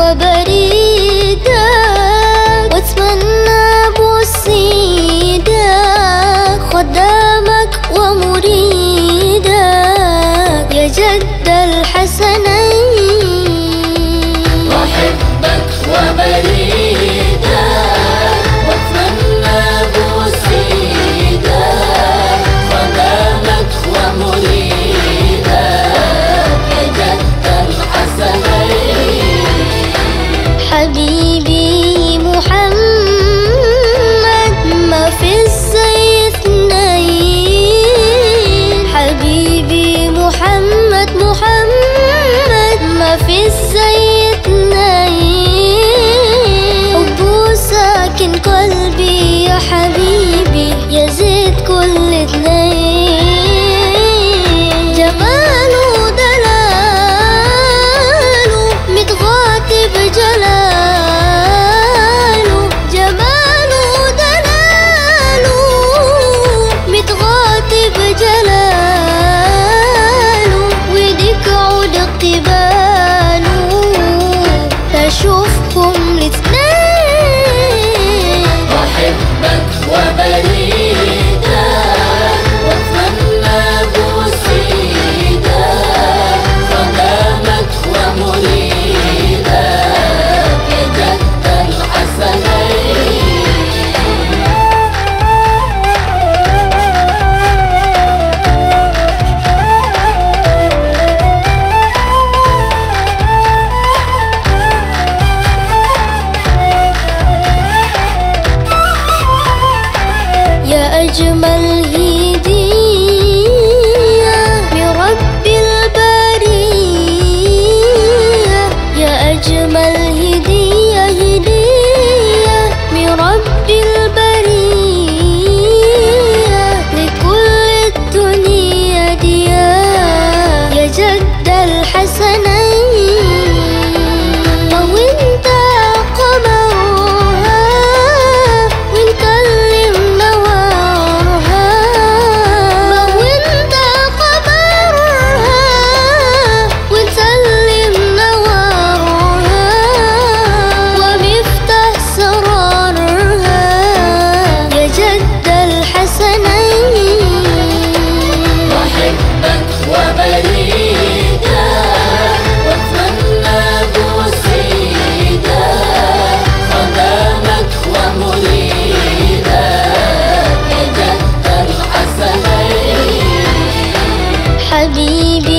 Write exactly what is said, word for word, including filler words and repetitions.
وبريدك، واتمنى بوصيدك خدامك ومريدك يا جد الحسنين. أحبك وبريدك واتمنى بوصيدك خدامك ومريدك يا جد الحسنين. حبيبي محمد ما في الزي اثنين، حبيبي محمد محمد ما في الزي اثنين، حبه ساكن قلبي يا حبيبي يزيد كل اثنين، جماله دلاله متغاطي بجلاله، جماله دلاله متغاطي بجلاله، وديك عود قباله تشوفكم الاثنين. أحبك وبريدك واتمنى بوصيدك خدامك ومريدك يا جد الحسنين. يا أجمل هدية من رب البرية، يا أجمل هدية هدية من رب البرية لكل الدنيا ديا يا جد الحسنين. وانت قمرها وانت اللي منورها، وانت قمرها وانت اللي منورها، ومفتاح سرارها يا جد الحسنين. أحبك وبريدك واتمنى بوصيدك خدامك ومريدك يا جد الحسنين. حبيبي